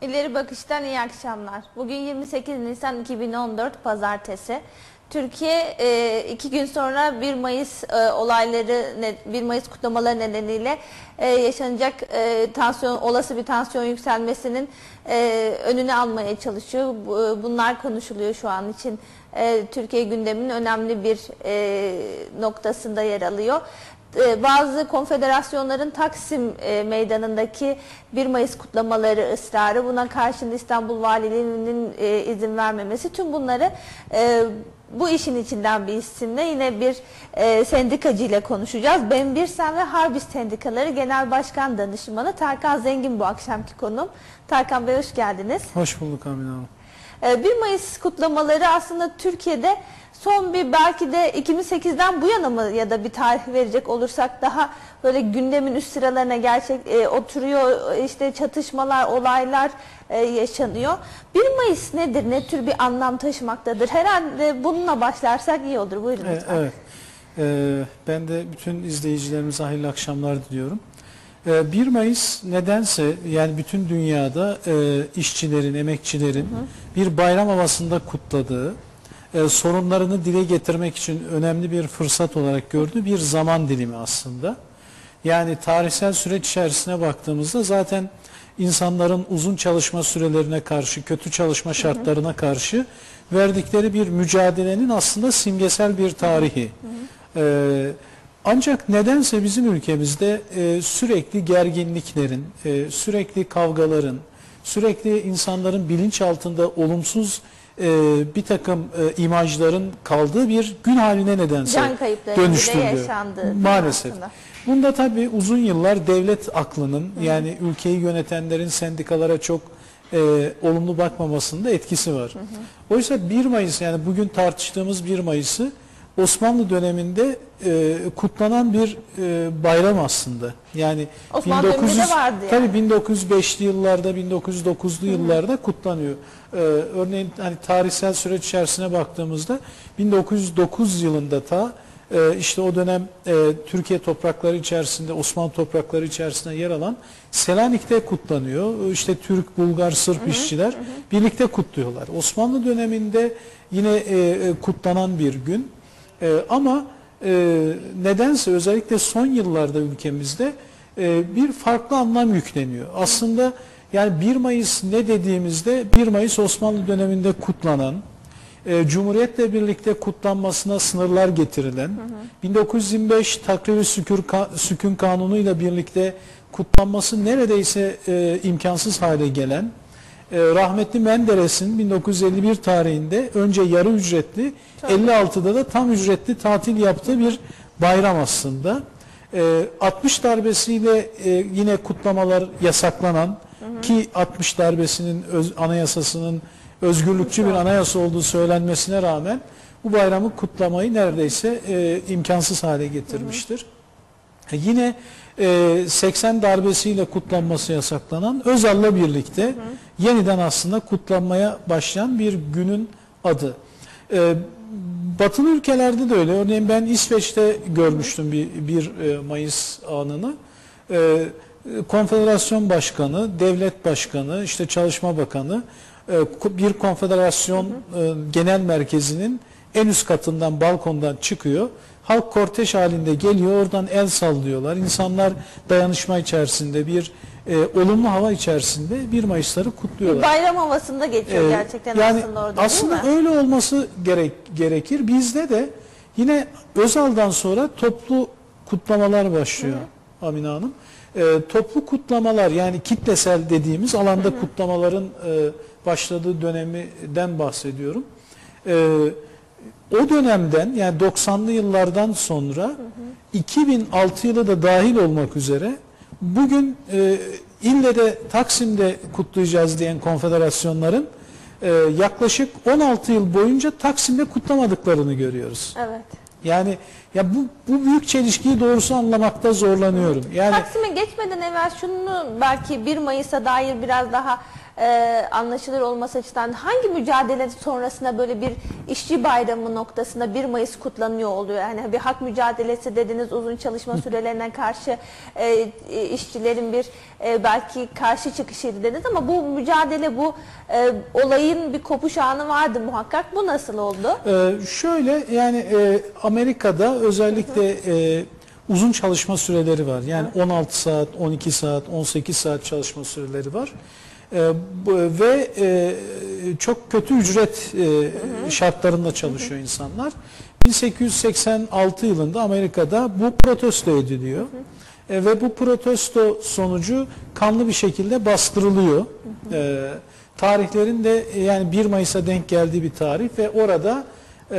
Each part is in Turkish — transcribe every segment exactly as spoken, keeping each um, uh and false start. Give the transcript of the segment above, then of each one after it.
İleri Bakış'tan iyi akşamlar. Bugün yirmi sekiz Nisan iki bin on dört Pazartesi. Türkiye e, iki gün sonra bir Mayıs e, olayları, bir Mayıs kutlamaları nedeniyle e, yaşanacak e, tansiyon, olası bir tansiyon yükselmesinin e, önünü almaya çalışıyor. Bunlar konuşuluyor şu an için. E, Türkiye gündeminin önemli bir e, noktasında yer alıyor. Bazı konfederasyonların Taksim Meydanı'ndaki bir Mayıs kutlamaları ısrarı, buna karşın İstanbul Valiliği'nin izin vermemesi, tüm bunları bu işin içinden bir isimle yine bir sendikacı ile konuşacağız. Ben Birsen ve Harbis Sendikaları Genel Başkan Danışmanı Tarkan Zengin bu akşamki konum. Tarkan Bey, hoş geldiniz. Hoş bulduk Amine Hanım. bir Mayıs kutlamaları aslında Türkiye'de son bir, belki de iki bin sekizden bu yana mı, ya da bir tarih verecek olursak daha böyle gündemin üst sıralarına gerçek e, oturuyor, işte çatışmalar, olaylar e, yaşanıyor. bir Mayıs nedir, ne tür bir anlam taşımaktadır? Herhalde bununla başlarsak iyi olur. Buyurun lütfen. Evet, ee, ben de bütün izleyicilerimize hayırlı akşamlar diliyorum. Ee, bir Mayıs nedense, yani bütün dünyada e, işçilerin, emekçilerin hı hı. bir bayram havasında kutladığı, e, sorunlarını dile getirmek için önemli bir fırsat olarak gördüğü bir zaman dilimi aslında. Yani tarihsel süreç içerisine baktığımızda zaten insanların uzun çalışma sürelerine karşı, kötü çalışma şartlarına karşı verdikleri bir mücadelenin aslında simgesel bir tarihi. Hı hı. E, ancak nedense bizim ülkemizde e, sürekli gerginliklerin, e, sürekli kavgaların, sürekli insanların bilinç altında olumsuz e, bir takım e, imajların kaldığı bir gün haline nedense dönüştürüldü. Maalesef. Bunda tabii uzun yıllar devlet aklının, hı hı. yani ülkeyi yönetenlerin sendikalara çok e, olumlu bakmamasında etkisi var. Hı hı. Oysa bir Mayıs, yani bugün tartıştığımız bir Mayıs'ı Osmanlı döneminde e, kutlanan bir e, bayram aslında. Yani Osmanlı bin dokuz yüz, vardı yani. Tabii bin dokuz yüz beşli yıllarda, bin dokuz yüz dokuzlu yıllarda kutlanıyor. Ee, örneğin hani tarihsel süreç içerisine baktığımızda bin dokuz yüz dokuz yılında ta e, işte o dönem e, Türkiye toprakları içerisinde, Osmanlı toprakları içerisinde yer alan Selanik'te kutlanıyor. İşte Türk, Bulgar, Sırp hı hı, işçiler hı. birlikte kutluyorlar. Osmanlı döneminde yine e, kutlanan bir gün. E, ama e, nedense özellikle son yıllarda ülkemizde e, bir farklı anlam yükleniyor. Aslında yani bir Mayıs ne dediğimizde, bir Mayıs Osmanlı döneminde kutlanan, e, Cumhuriyet'le birlikte kutlanmasına sınırlar getirilen, hı hı. bin dokuz yüz yirmi beş Takribi Sükun Kanunu ile birlikte kutlanması neredeyse e, imkansız hale gelen, e, rahmetli Menderes'in bin dokuz yüz elli bir tarihinde önce yarı ücretli, elli altıda da tam ücretli tatil yaptığı bir bayram aslında. E, altmış darbesiyle e, yine kutlamalar yasaklanan, hı hı. ki altmış darbesinin öz, anayasasının özgürlükçü bir anayasa olduğu söylenmesine rağmen bu bayramı kutlamayı neredeyse e, imkansız hale getirmiştir. Hı hı. E, yine e, seksen darbesiyle kutlanması yasaklanan Özal'la birlikte hı hı. yeniden aslında kutlanmaya başlayan bir günün adı. E, Batılı ülkelerde de öyle. Örneğin ben İsveç'te görmüştüm bir, bir Mayıs anını. E, Konfederasyon Başkanı, Devlet Başkanı, işte Çalışma Bakanı e, bir konfederasyon hı hı. E, genel merkezinin en üst katından, balkondan çıkıyor. Halk kortej halinde geliyor, oradan el sallıyorlar. İnsanlar dayanışma içerisinde, bir e, olumlu hava içerisinde bir Mayıs'ları kutluyorlar. Bir bayram havasında geçiyor ee, gerçekten yani aslında orada, aslında değil mi? Öyle olması gerek, gerekir. Bizde de yine Özal'dan sonra toplu kutlamalar başlıyor, hı hı. Amine Hanım. E, toplu kutlamalar, yani kitlesel dediğimiz alanda, hı hı. kutlamaların e, başladığı dönemden bahsediyorum. E, o dönemden, yani doksanlı yıllardan sonra, hı hı. iki bin altı yılı da dahil olmak üzere bugün e, ille de Taksim'de kutlayacağız diyen konfederasyonların e, yaklaşık on altı yıl boyunca Taksim'de kutlamadıklarını görüyoruz. Evet. Yani ya bu bu büyük çelişkiyi doğrusu anlamakta zorlanıyorum. Yani Taksim'e geçmeden evvel şunu, belki bir Mayıs'a dair biraz daha e, anlaşılır olması açısından hangi mücadele sonrasında böyle bir işçi bayramı noktasında bir Mayıs kutlanıyor oluyor? Yani bir hak mücadelesi dediniz, uzun çalışma sürelerine karşı e, işçilerin bir e, belki karşı çıkışıydı dediniz ama bu mücadele, bu e, olayın bir kopuş anı vardı muhakkak. Bu nasıl oldu? Ee, şöyle yani e, Amerika'da özellikle e, uzun çalışma süreleri var. Yani on altı saat, on iki saat, on sekiz saat çalışma süreleri var. E, bu, ve e, çok kötü ücret e, şartlarında çalışıyor insanlar. bin sekiz yüz seksen altı yılında Amerika'da bu protesto ediliyor. E, ve bu protesto sonucu kanlı bir şekilde bastırılıyor. E, tarihlerin de yani bir Mayıs'a denk geldiği bir tarih ve orada e,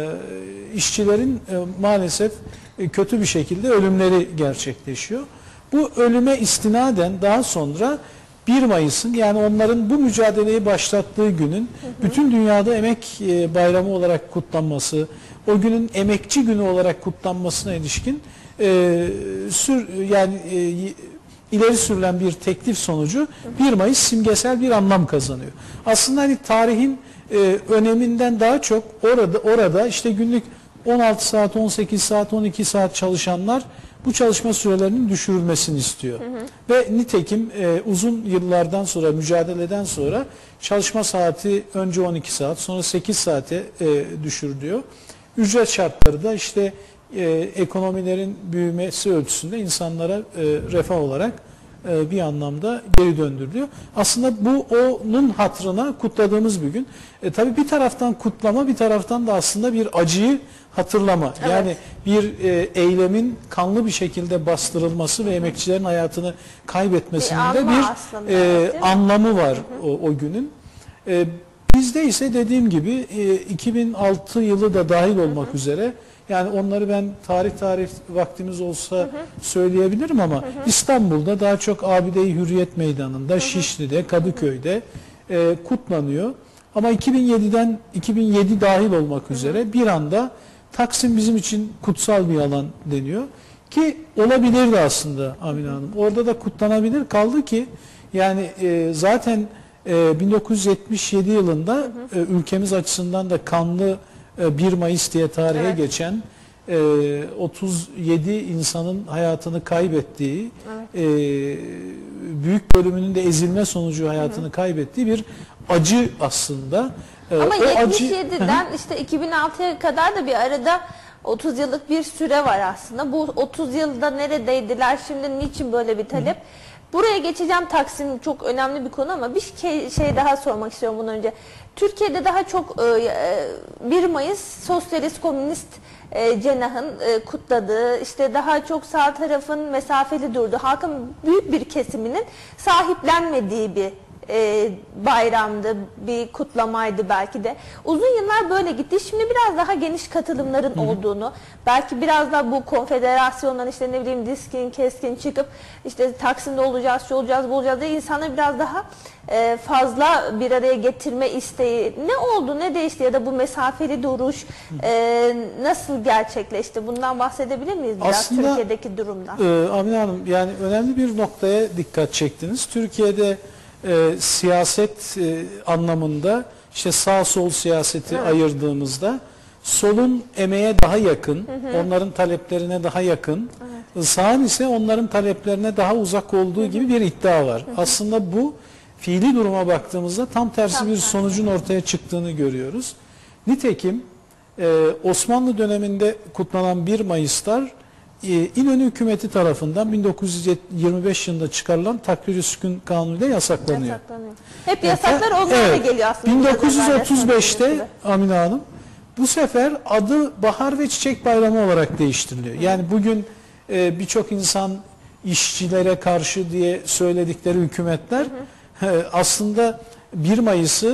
işçilerin e, maalesef e, kötü bir şekilde ölümleri gerçekleşiyor. Bu ölüme istinaden daha sonra bir Mayıs'ın, yani onların bu mücadeleyi başlattığı günün bütün dünyada emek e, bayramı olarak kutlanması, o günün emekçi günü olarak kutlanmasına ilişkin e, sür, yani e, ileri sürülen bir teklif sonucu bir Mayıs simgesel bir anlam kazanıyor. Aslında hani tarihin e, öneminden daha çok orada orada işte günlük on altı saat, on sekiz saat, on iki saat çalışanlar bu çalışma sürelerinin düşürülmesini istiyor. Hı hı. Ve nitekim e, uzun yıllardan sonra, mücadeleden sonra çalışma saati önce on iki saat, sonra sekiz saate e, düşürülüyor. Ücret şartları da işte e, ekonomilerin büyümesi ölçüsünde insanlara e, refah olarak e, bir anlamda geri döndürülüyor. Aslında bu onun hatırına kutladığımız bir gün. E, tabii bir taraftan kutlama, bir taraftan da aslında bir acıyı hatırlama. Evet. Yani bir e, eylemin kanlı bir şekilde bastırılması ve emekçilerin hayatını kaybetmesinin de bir aslında, e, anlamı var. Hı hı. O, o günün. E, bizde ise dediğim gibi e, iki bin altı yılı da dahil olmak hı hı. üzere, yani onları ben tarih tarih vaktimiz olsa hı hı. söyleyebilirim ama hı hı. İstanbul'da daha çok Abide-i Hürriyet Meydanı'nda, hı hı. Şişli'de, Kadıköy'de e, kutlanıyor. Ama iki bin yediden iki bin yedi dahil olmak hı hı. üzere bir anda Taksim bizim için kutsal bir alan deniyor. Ki olabilirdi aslında Amine Hanım. Orada da kutlanabilir. Kaldı ki yani e, zaten e, bin dokuz yüz yetmiş yedi yılında hı hı. E, ülkemiz açısından da kanlı e, bir Mayıs diye tarihe evet. geçen e, otuz yedi insanın hayatını kaybettiği, evet. e, büyük bölümünün de ezilme sonucu hayatını hı hı. kaybettiği bir acı aslında. Ama yetmiş yediden işte iki bin altıya kadar da bir arada otuz yıllık bir süre var aslında. Bu otuz yılda neredeydiler? Şimdi niçin böyle bir talep? Hı. Buraya geçeceğim, Taksim çok önemli bir konu ama bir şey daha sormak istiyorum bundan önce. Türkiye'de daha çok bir Mayıs sosyalist komünist cenahın kutladığı, işte daha çok sağ tarafın mesafeli durduğu, halkın büyük bir kesiminin sahiplenmediği bir E, bayramdı, bir kutlamaydı belki de. Uzun yıllar böyle gitti. Şimdi biraz daha geniş katılımların Hı -hı. olduğunu, belki biraz da bu konfederasyondan işte ne bileyim diskin, keskin çıkıp işte Taksim'de olacağız, şu olacağız, bu olacağız diye insanları biraz daha e, fazla bir araya getirme isteği. Ne oldu, ne değişti ya da bu mesafeli duruş e, nasıl gerçekleşti? Bundan bahsedebilir miyiz biraz aslında, Türkiye'deki durumdan? E, Amine Hanım, yani önemli bir noktaya dikkat çektiniz. Türkiye'de E, siyaset e, anlamında işte sağ sol siyaseti evet. ayırdığımızda solun emeğe daha yakın, hı hı. onların taleplerine daha yakın, evet. sağın ise onların taleplerine daha uzak olduğu hı hı. gibi bir iddia var. Hı hı. Aslında bu fiili duruma baktığımızda tam tersi tam bir tersi. sonucun ortaya çıktığını görüyoruz. Nitekim e, Osmanlı döneminde kutlanan bir Mayıslar İnönü hükümeti tarafından bin dokuz yüz yirmi beş yılında çıkarılan Takrir-i Sükun Kanunu ile yasaklanıyor. Yasaklanıyor. Hep yasaklar onlarla evet. geliyor aslında. bin dokuz yüz otuz beşte Amine Hanım bu sefer adı Bahar ve Çiçek Bayramı olarak değiştiriliyor. Yani bugün e, birçok insan işçilere karşı diye söyledikleri hükümetler hı hı. E, aslında bir Mayıs'ı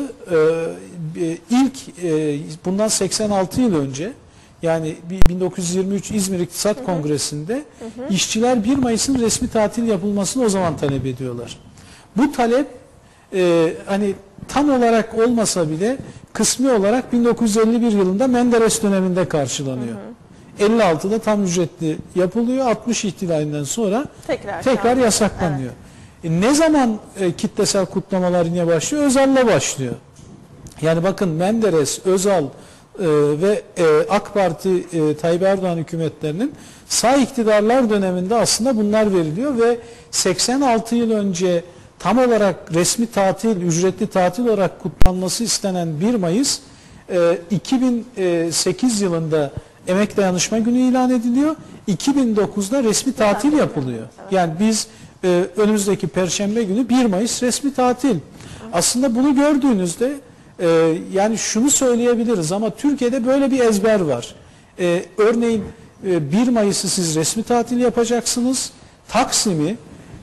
e, ilk e, bundan seksen altı yıl önce, yani bin dokuz yüz yirmi üç İzmir İktisat hı hı. Kongresi'nde hı hı. işçiler bir Mayıs'ın resmi tatil yapılmasını o zaman talep ediyorlar. Bu talep e, hani tam olarak olmasa bile kısmi olarak bin dokuz yüz elli bir yılında Menderes döneminde karşılanıyor. Hı hı. elli altıda tam ücretli yapılıyor. altmış ihtilalinden sonra tekrar, tekrar yasaklanıyor. Evet. E, ne zaman e, kitlesel kutlamalar yine başlıyor? Özal'la başlıyor. Yani bakın Menderes, Özal e, ve e, AK Parti e, Tayyip Erdoğan hükümetlerinin sağ iktidarlar döneminde aslında bunlar veriliyor ve seksen altı yıl önce tam olarak resmi tatil, ücretli tatil olarak kutlanması istenen bir Mayıs e, iki bin sekiz yılında Emek Dayanışma Günü ilan ediliyor. iki bin dokuzda resmi tatil yapılıyor. Yani biz e, önümüzdeki Perşembe günü bir Mayıs resmi tatil. Aslında bunu gördüğünüzde e, yani şunu söyleyebiliriz ama Türkiye'de böyle bir ezber var. E, örneğin e, bir Mayıs'ı siz resmi tatil yapacaksınız. Taksim'i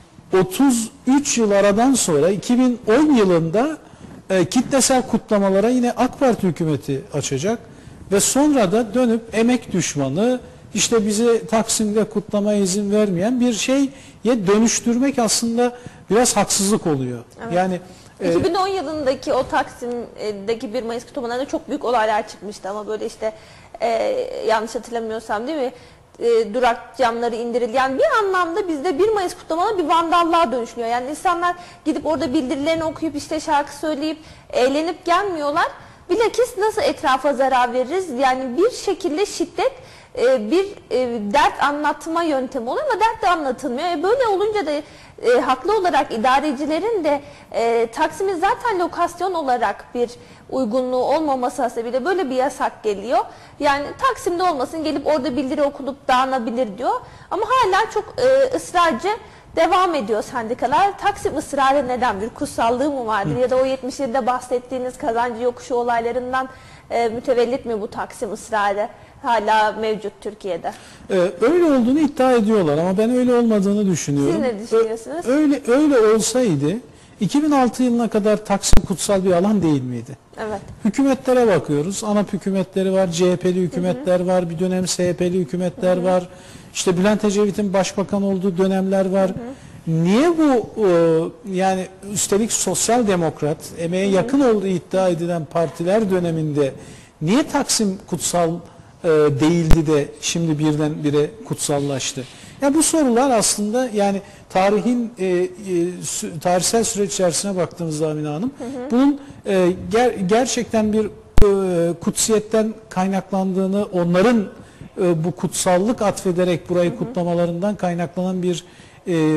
otuz üç yıl aradan sonra iki bin on yılında e, kitlesel kutlamalara yine AK Parti hükümeti açacak ve sonra da dönüp emek düşmanı, işte bize Taksim'de kutlamaya izin vermeyen bir şeye dönüştürmek aslında biraz haksızlık oluyor. Evet. Yani e, iki bin on yılındaki o Taksim'deki bir Mayıs kutlamalarında çok büyük olaylar çıkmıştı ama böyle işte e, yanlış hatırlamıyorsam değil mi? E, durak camları indirildi. Yani bir anlamda bizde bir Mayıs kutlamaları bir vandallığa dönüşüyor. Yani insanlar gidip orada bildirilerini okuyup işte şarkı söyleyip eğlenip gelmiyorlar. Bilakis nasıl etrafa zarar veririz? Yani bir şekilde şiddet e, bir e, dert anlatma yöntemi oluyor ama dert de anlatılmıyor. E, böyle olunca da e, haklı olarak idarecilerin de e, Taksim'in zaten lokasyon olarak bir uygunluğu olmaması hasebiyle böyle bir yasak geliyor. Yani Taksim'de olmasın, gelip orada bildiri okunup dağınabilir diyor. Ama hala çok e, ısrarcı devam ediyor sendikalar. Taksim ısrarı neden? Bir kutsallığı mı vardır? Hı. Ya da o yetmiş yılda bahsettiğiniz kazancı yokuşu olaylarından e, mütevellit mi bu Taksim ısrarı hala mevcut Türkiye'de? Ee, öyle olduğunu iddia ediyorlar ama ben öyle olmadığını düşünüyorum. Siz ne düşünüyorsunuz? Öyle, öyle olsaydı iki bin altı yılına kadar Taksim kutsal bir alan değil miydi? Evet. Hükümetlere bakıyoruz. ANAP hükümetleri var, C H P'li hükümetler hı hı. var, bir dönem S H P'li hükümetler hı hı. var. İşte Bülent Ecevit'in başbakan olduğu dönemler var. Hı hı. Niye bu e, yani üstelik sosyal demokrat, emeğe hı hı. yakın olduğu iddia edilen partiler döneminde niye Taksim kutsal e, değildi de şimdi birdenbire kutsallaştı? Ya bu sorular aslında yani tarihin e, e, tarihsel süreç içerisine baktığımızda Amine Hanım, hı hı. bunun e, ger gerçekten bir e, kutsiyetten kaynaklandığını, onların e, bu kutsallık atfederek burayı hı hı. kutlamalarından kaynaklanan bir e, e,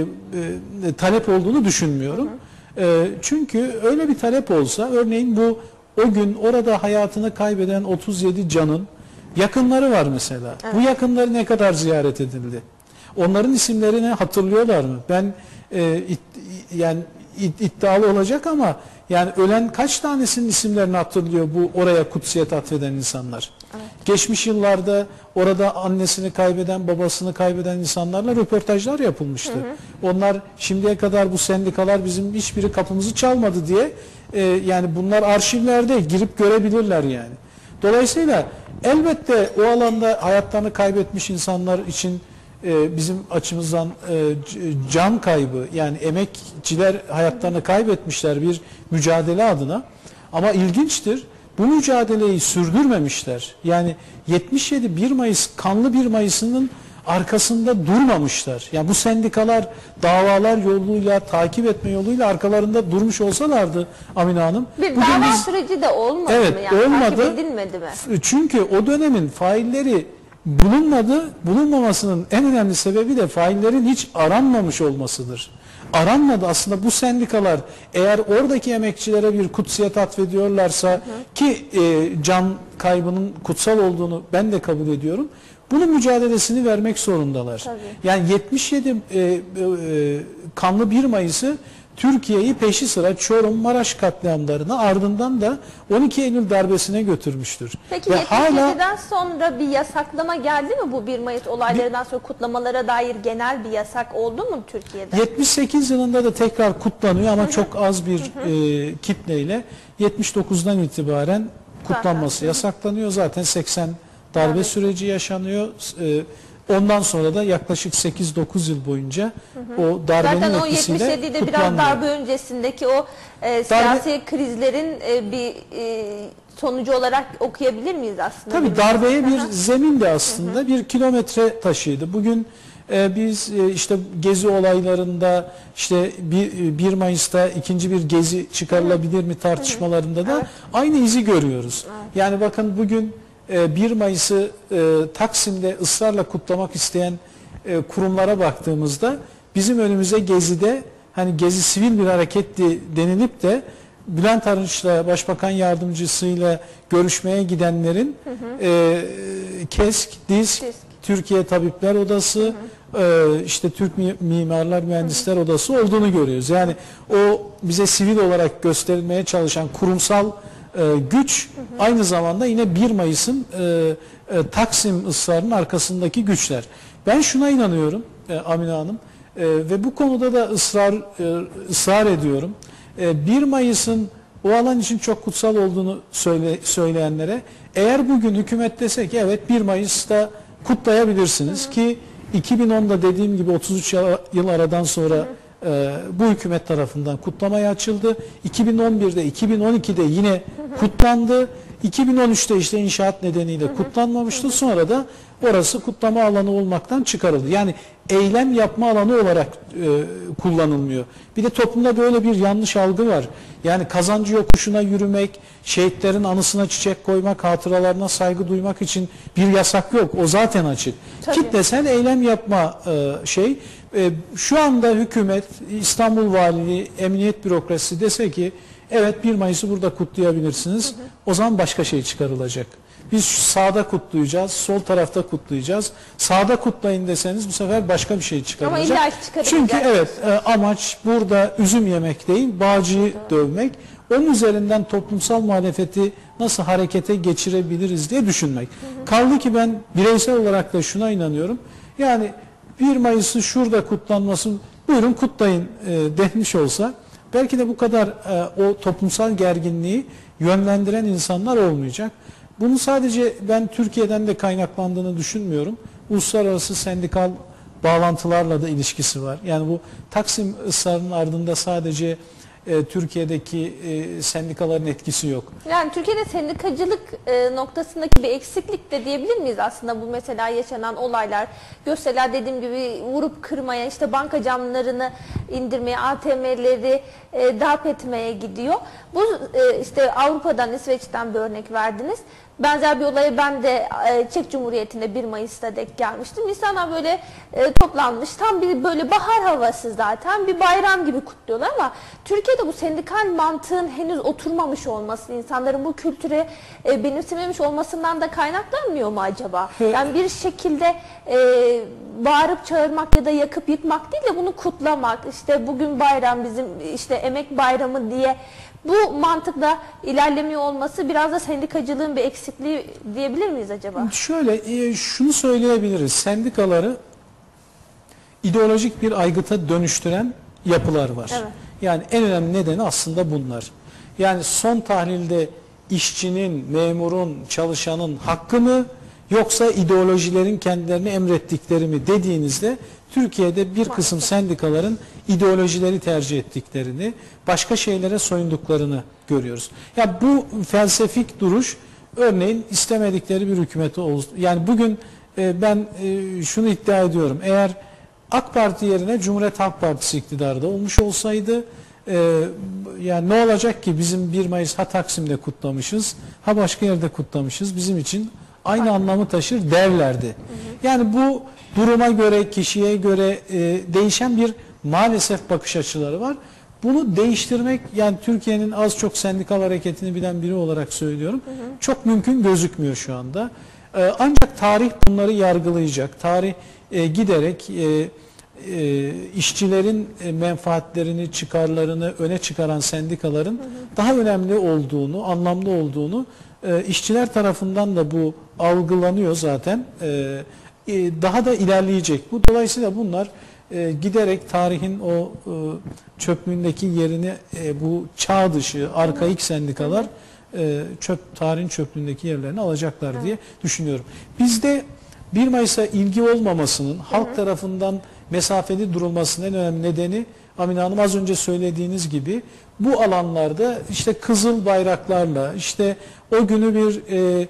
talep olduğunu düşünmüyorum. Hı hı. E, çünkü öyle bir talep olsa, örneğin bu o gün orada hayatını kaybeden otuz yedi canın yakınları var mesela. Evet. Bu yakınları ne kadar ziyaret edildi? Onların isimlerini hatırlıyorlar mı? Ben e, it, yani it, iddialı olacak ama yani ölen kaç tanesinin isimlerini hatırlıyor bu oraya kutsiyet atfeden insanlar? Evet. Geçmiş yıllarda orada annesini kaybeden, babasını kaybeden insanlarla röportajlar yapılmıştı. Hı hı. Onlar şimdiye kadar bu sendikalar bizim hiçbiri kapımızı çalmadı diye e, yani bunlar arşivlerde girip görebilirler yani. Dolayısıyla elbette o alanda hayatlarını kaybetmiş insanlar için bizim açımızdan can kaybı, yani emekçiler hayatlarını kaybetmişler bir mücadele adına, ama ilginçtir, bu mücadeleyi sürdürmemişler. Yani yetmiş yedi bir Mayıs kanlı bir Mayıs'ının arkasında durmamışlar. Yani bu sendikalar davalar yoluyla, takip etme yoluyla arkalarında durmuş olsalardı Amine Hanım. Bir dava biz, süreci de olmadı evet, mı? Yani olmadı. Takip edilmedi mi? Çünkü o dönemin failleri bulunmadı. Bulunmamasının en önemli sebebi de faillerin hiç aranmamış olmasıdır. Aranmadı aslında bu sendikalar, eğer oradaki emekçilere bir kutsiyet atfediyorlarsa, hı hı. ki e, can kaybının kutsal olduğunu ben de kabul ediyorum. Bunun mücadelesini vermek zorundalar. Tabii. Yani yetmiş yedi e, e, kanlı bir Mayıs'ı Türkiye'yi peşi sıra Çorum, Maraş katliamlarına, ardından da on iki Eylül darbesine götürmüştür. Peki yetmiş yediden hala, sonra bir yasaklama geldi mi bu bir Mayıs olaylarından sonra, kutlamalara dair genel bir yasak oldu mu Türkiye'de? yetmiş sekiz yılında da tekrar kutlanıyor ama hı hı. çok az bir hı hı. E, kitleyle. yetmiş dokuzdan itibaren kutlanması zaten yasaklanıyor. Zaten seksen darbe evet. süreci yaşanıyor. E, Ondan sonra da yaklaşık sekiz dokuz yıl boyunca hı hı. o darbenin zaten o etkisiyle yetmiş yedide biraz darbe öncesindeki o e, siyasi darbe, krizlerin e, bir e, sonucu olarak okuyabilir miyiz aslında? Tabii darbeye bir zemin de aslında hı hı. bir kilometre taşıydı. Bugün E, biz e, işte gezi olaylarında işte bir Mayıs'ta ikinci bir gezi çıkarılabilir mi tartışmalarında da Evet. aynı izi görüyoruz. Evet. Yani bakın bugün e, bir Mayıs'ı e, Taksim'de ısrarla kutlamak isteyen e, kurumlara baktığımızda bizim önümüze gezide hani gezi sivil bir hareketti denilip de Bülent Arınç'la Başbakan Yardımcısıyla görüşmeye gidenlerin hı hı. E, KESK, DİSK, Disk. Türkiye Tabipler Odası, hı hı. E, işte Türk Mimarlar Mühendisler hı hı. Odası olduğunu görüyoruz. Yani o bize sivil olarak gösterilmeye çalışan kurumsal e, güç hı hı. aynı zamanda yine bir Mayıs'ın e, e, Taksim ısrarının arkasındaki güçler. Ben şuna inanıyorum e, Amine Hanım e, ve bu konuda da ısrar e, ısrar ediyorum. bir Mayıs'ın o alan için çok kutsal olduğunu söyle, söyleyenlere eğer bugün hükümet dese ki evet bir Mayıs'ta kutlayabilirsiniz hı hı. ki iki bin onda dediğim gibi otuz üç yıl aradan sonra hı hı. E, bu hükümet tarafından kutlamaya açıldı. iki bin on birde iki bin on ikide yine hı hı. kutlandı. iki bin on üçte işte inşaat nedeniyle hı hı. kutlanmamıştı. Hı hı. Sonra da orası kutlama alanı olmaktan çıkarıldı. Yani eylem yapma alanı olarak e, kullanılmıyor. Bir de toplumda böyle bir yanlış algı var. Yani Kazancı Yokuşu'na yürümek, şehitlerin anısına çiçek koymak, hatıralarına saygı duymak için bir yasak yok. O zaten açık. Tabii. Kitlesel eylem yapma e, şey. E, şu anda hükümet, İstanbul Valiliği, Emniyet Bürokrasisi dese ki evet bir Mayıs'ı burada kutlayabilirsiniz. Hı hı. O zaman başka şey çıkarılacak. Biz sağda kutlayacağız, sol tarafta kutlayacağız. Sağda kutlayın deseniz bu sefer başka bir şey çıkarılacak. Ama illa çıkarılacak. Çünkü evet e, amaç burada üzüm yemek değil, bağcıyı evet. dövmek. Onun üzerinden toplumsal muhalefeti nasıl harekete geçirebiliriz diye düşünmek. Hı hı. Kaldı ki ben bireysel olarak da şuna inanıyorum. Yani bir Mayıs'ı şurada kutlanması, buyurun kutlayın e, denmiş olsa belki de bu kadar e, o toplumsal gerginliği yönlendiren insanlar olmayacak. Bunu sadece ben Türkiye'den de kaynaklandığını düşünmüyorum. Uluslararası sendikal bağlantılarla da ilişkisi var. Yani bu Taksim ısrarının ardında sadece e, Türkiye'deki e, sendikaların etkisi yok. Yani Türkiye'de sendikacılık e, noktasındaki bir eksiklik de diyebilir miyiz aslında bu mesela yaşanan olaylar? Gösteriler dediğim gibi vurup kırmaya, işte banka camlarını indirmeye, A T M'leri e, darp etmeye gidiyor. Bu e, işte Avrupa'dan, İsveç'ten bir örnek verdiniz. Benzer bir olaya ben de e, Çek Cumhuriyeti'nde bir Mayıs'ta denk gelmiştim. İnsanlar böyle e, toplanmış, tam bir böyle bahar havası zaten, bir bayram gibi kutluyorlar ama Türkiye'de bu sendikal mantığın henüz oturmamış olması, insanların bu kültüre e, benimsememiş olmasından da kaynaklanmıyor mu acaba? Yani bir şekilde e, bağırıp çağırmak ya da yakıp yıkmak değil de bunu kutlamak, işte bugün bayram bizim işte emek bayramı diye bu mantıkla ilerlemiyor olması biraz da sendikacılığın bir eksikliği diyebilir miyiz acaba? Şöyle şunu söyleyebiliriz. Sendikaları ideolojik bir aygıta dönüştüren yapılar var. Evet. Yani en önemli nedeni aslında bunlar. Yani son tahlilde işçinin, memurun, çalışanın hakkı mı yoksa ideolojilerin kendilerini emrettikleri mi dediğinizde Türkiye'de bir kısım sendikaların ideolojileri tercih ettiklerini, başka şeylere soyunduklarını görüyoruz. Ya yani bu felsefik duruş örneğin istemedikleri bir hükümeti oldu. Yani bugün e, ben e, şunu iddia ediyorum. Eğer AK Parti yerine Cumhuriyet Halk Partisi iktidarda olmuş olsaydı e, yani ne olacak ki bizim bir Mayıs ha Taksim'de kutlamışız, ha başka yerde kutlamışız. Bizim için aynı Aynen. anlamı taşır derlerdi. Hı hı. Yani bu duruma göre, kişiye göre e, değişen bir maalesef bakış açıları var. Bunu değiştirmek, yani Türkiye'nin az çok sendikal hareketini bilen biri olarak söylüyorum, hı hı. çok mümkün gözükmüyor şu anda. E, ancak tarih bunları yargılayacak. Tarih e, giderek e, e, işçilerin e, menfaatlerini, çıkarlarını öne çıkaran sendikaların hı hı. daha önemli olduğunu, anlamlı olduğunu e, işçiler tarafından da bu algılanıyor zaten. E, e, daha da ilerleyecek. Bu dolayısıyla bunlar e, giderek tarihin o e, çöplüğündeki yerini e, bu çağ dışı, arkaik sendikalar e, çöp tarihin çöplüğündeki yerlerini alacaklar Hı. diye düşünüyorum. Bizde bir Mayıs'a ilgi olmamasının, Hı. halk tarafından mesafeli durulmasının en önemli nedeni Amine Hanım az önce söylediğiniz gibi bu alanlarda işte kızıl bayraklarla, işte o günü bir e,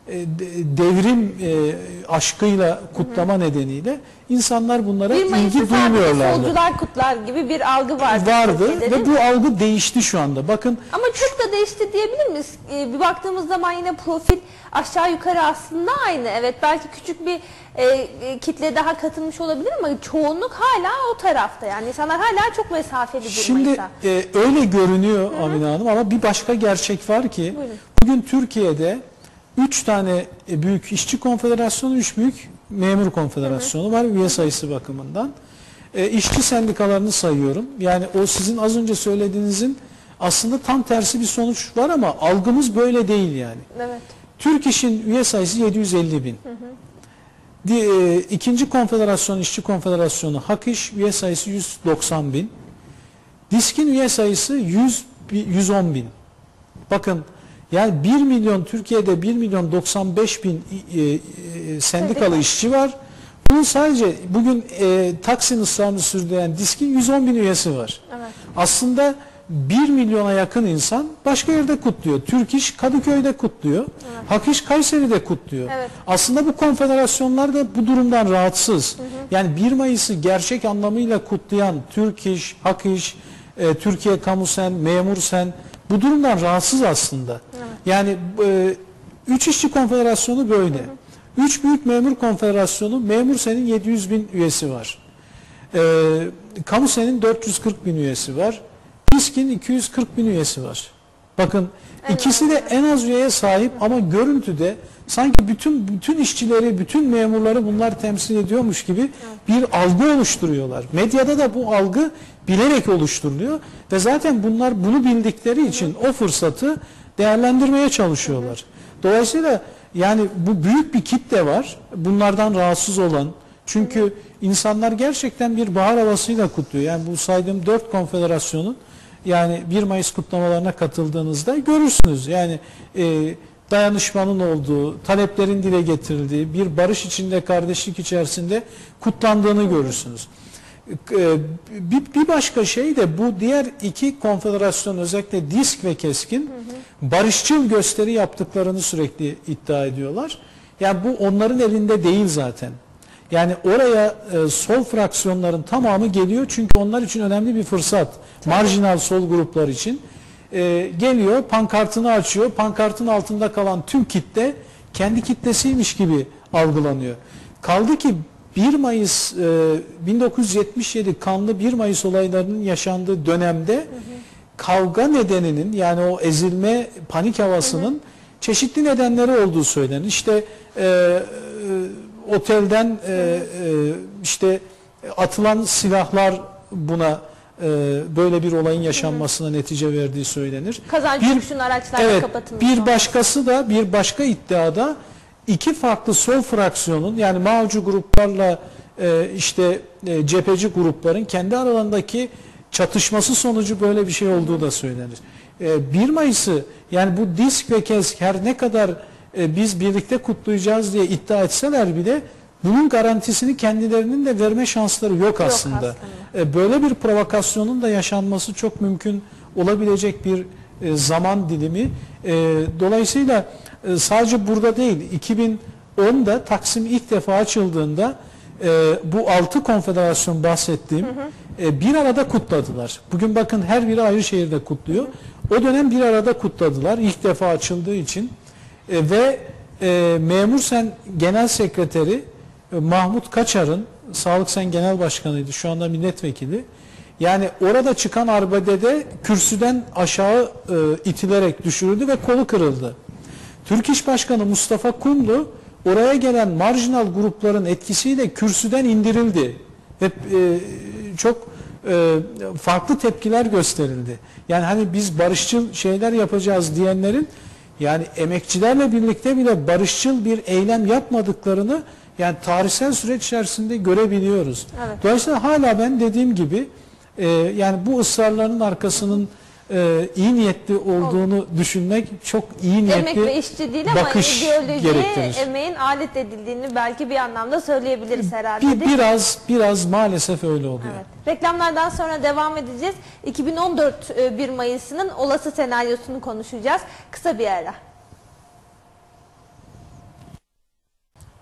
devrim e, aşkıyla kutlama hı hı. nedeniyle insanlar bunlara bir ilgi duymuyorlardı. Solcular kutlar gibi bir algı vardı. Vardı ve bu algı değişti şu anda. Bakın. Ama çok da değişti diyebilir miyiz? Ee, bir baktığımız zaman yine profil aşağı yukarı aslında aynı. Evet, belki küçük bir e, kitle daha katılmış olabilir ama çoğunluk hala o tarafta. Yani insanlar hala çok mesafeli durmaysa. Şimdi e, öyle görünüyor Amine Hanım ama bir başka gerçek var ki buyurun. Bugün Türkiye'de üç tane büyük işçi konfederasyonu, üç büyük memur konfederasyonu hı hı. var üye sayısı bakımından. E, işçi sendikalarını sayıyorum. Yani o sizin az önce söylediğinizin aslında tam tersi bir sonuç var ama algımız böyle değil yani. Evet. Türk İş'in üye sayısı yedi yüz elli bin. Hı hı. Di, e, ikinci konfederasyon, işçi konfederasyonu Hak İş üye sayısı yüz doksan bin. DİSK'in üye sayısı yüz, yüz on bin. Bakın. Yani bir milyon Türkiye'de bir milyon doksan beş bin e, e, sendikalı işçi var. Bunun sadece bugün e, Taksim ısrarını sürdüren DİSK'in yüz on bin üyesi var. Evet. Aslında bir milyona yakın insan başka yerde kutluyor. Türk İş Kadıköy'de kutluyor. Evet. Hak İş Kayseri'de kutluyor. Evet. Aslında bu konfederasyonlar da bu durumdan rahatsız. Hı hı. Yani bir Mayıs'ı gerçek anlamıyla kutlayan Türk İş, Hak İş, e, Türkiye Kamu Sen, Memur Sen bu durumdan rahatsız aslında. Evet. Yani e, üç işçi konfederasyonu böyle. Hı hı. Üç büyük memur konfederasyonu, Memur Sen'in yedi yüz bin üyesi var. E, Kamu Sen'in dört yüz kırk bin üyesi var. DİSK'in iki yüz kırk bin üyesi var. Bakın evet. ikisi de en az üyeye sahip ama görüntüde sanki bütün bütün işçileri, bütün memurları bunlar temsil ediyormuş gibi evet. bir algı oluşturuyorlar. Medyada da bu algı bilerek oluşturuluyor ve zaten bunlar bunu bildikleri için o fırsatı değerlendirmeye çalışıyorlar. Dolayısıyla yani bu büyük bir kitle var. Bunlardan rahatsız olan. Çünkü insanlar gerçekten bir bahar havasıyla kutluyor. Yani bu saydığım dört konfederasyonun yani bir Mayıs kutlamalarına katıldığınızda görürsünüz. Yani e, dayanışmanın olduğu, taleplerin dile getirildiği, bir barış içinde, kardeşlik içerisinde kutlandığını görürsünüz. Bir, bir başka şey de bu diğer iki konfederasyon özellikle DİSK ve KESK'in hı hı. barışçıl gösteri yaptıklarını sürekli iddia ediyorlar. Yani bu onların elinde değil zaten. Yani oraya e, sol fraksiyonların tamamı geliyor çünkü onlar için önemli bir fırsat. Tabii. Marjinal sol gruplar için e, geliyor, pankartını açıyor, pankartın altında kalan tüm kitle kendi kitlesiymiş gibi algılanıyor. Kaldı ki bir Mayıs bin dokuz yüz yetmiş yedi kanlı bir Mayıs olaylarının yaşandığı dönemde hı hı. kavga nedeninin yani o ezilme panik havasının hı hı. çeşitli nedenleri olduğu söylenir. İşte e, e, otelden e, e, işte atılan silahlar buna e, böyle bir olayın yaşanmasına hı hı. netice verdiği söylenir. Kazanç kurşun araçlarla evet, kapatılmış. Bir başkası da bir başka iddiada İki farklı sol fraksiyonun yani Mao'cu gruplarla e, işte e, cepheci grupların kendi aralarındaki çatışması sonucu böyle bir şey olduğu da söylenir. E, bir Mayıs'ı yani bu DİSK ve KESK her ne kadar e, biz birlikte kutlayacağız diye iddia etseler bile bunun garantisini kendilerinin de verme şansları yok, yok aslında. aslında. E, böyle bir provokasyonun da yaşanması çok mümkün olabilecek bir e, zaman dilimi. E, dolayısıyla sadece burada değil, iki bin onda Taksim ilk defa açıldığında e, bu altı konfederasyon bahsettiğim hı hı. E, bir arada kutladılar. Bugün bakın her biri ayrı şehirde kutluyor. Hı hı. O dönem bir arada kutladılar ilk defa açıldığı için e, ve e, Memur Sen Genel Sekreteri e, Mahmut Kaçar'ın, Sağlık Sen Genel Başkanıydı, şu anda milletvekili. Yani orada çıkan arbedede kürsüden aşağı e, itilerek düşürüldü ve kolu kırıldı. Türk İş Başkanı Mustafa Kumlu oraya gelen marjinal grupların etkisiyle kürsüden indirildi ve e, çok e, farklı tepkiler gösterildi. Yani hani biz barışçıl şeyler yapacağız diyenlerin yani emekçilerle birlikte bile barışçıl bir eylem yapmadıklarını yani tarihsel süreç içerisinde görebiliyoruz. Evet. Dolayısıyla hala ben dediğim gibi e, yani bu ısrarların arkasının Ee, iyi niyetli olduğunu o, düşünmek çok iyi niyetli emek ve işçi değil ama ideolojiye emeğin alet edildiğini belki bir anlamda söyleyebiliriz herhalde. Bir, biraz biraz maalesef öyle oluyor. Evet. Reklamlardan sonra devam edeceğiz. iki bin on dört bir Mayıs'ının olası senaryosunu konuşacağız. Kısa bir ara.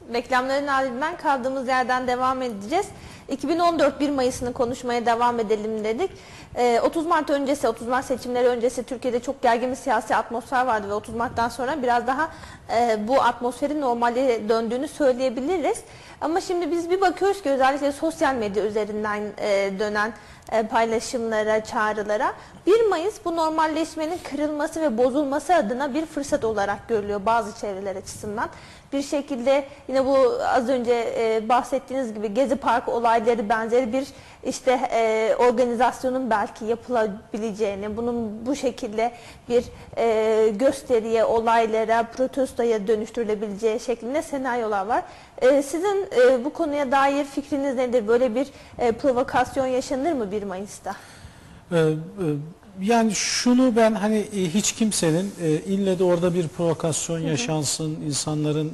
Reklamların ardından kaldığımız yerden devam edeceğiz. iki bin on dört bir Mayıs'ını konuşmaya devam edelim dedik. otuz Mart öncesi, otuz Mart seçimleri öncesi Türkiye'de çok gergin bir siyasi atmosfer vardı ve otuz Mart'tan sonra biraz daha bu atmosferin normale döndüğünü söyleyebiliriz. Ama şimdi biz bir bakıyoruz ki özellikle sosyal medya üzerinden dönen paylaşımlara, çağrılara bir Mayıs bu normalleşmenin kırılması ve bozulması adına bir fırsat olarak görülüyor bazı çevreler açısından. Bir şekilde yine bu az önce e, bahsettiğiniz gibi Gezi Parkı olayları benzeri bir işte e, organizasyonun belki yapılabileceğini, bunun bu şekilde bir e, gösteriye, olaylara, protestoya dönüştürülebileceği şeklinde senaryolar var. E, sizin e, bu konuya dair fikriniz nedir? Böyle bir e, provokasyon yaşanır mı bir Mayıs'ta? Ee, e, Yani şunu ben hani e, hiç kimsenin e, ille de orada bir provokasyon yaşansın, insanların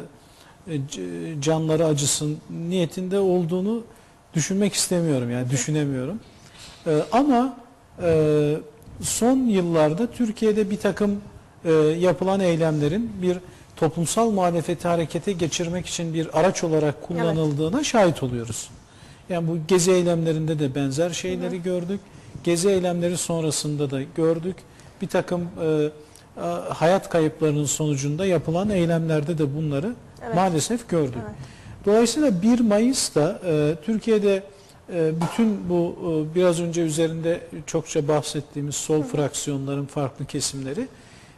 e, e, canları acısın niyetinde olduğunu düşünmek istemiyorum, yani düşünemiyorum. E, ama e, son yıllarda Türkiye'de bir takım e, yapılan eylemlerin bir toplumsal muhalefeti harekete geçirmek için bir araç olarak kullanıldığına evet. şahit oluyoruz. Yani bu gezi eylemlerinde de benzer şeyleri hı hı. gördük. Gezi eylemleri sonrasında da gördük. Bir takım e, hayat kayıplarının sonucunda yapılan eylemlerde de bunları evet. maalesef gördük. Evet. Dolayısıyla bir Mayıs'ta e, Türkiye'de e, bütün bu e, biraz önce üzerinde çokça bahsettiğimiz sol Hı. fraksiyonların farklı kesimleri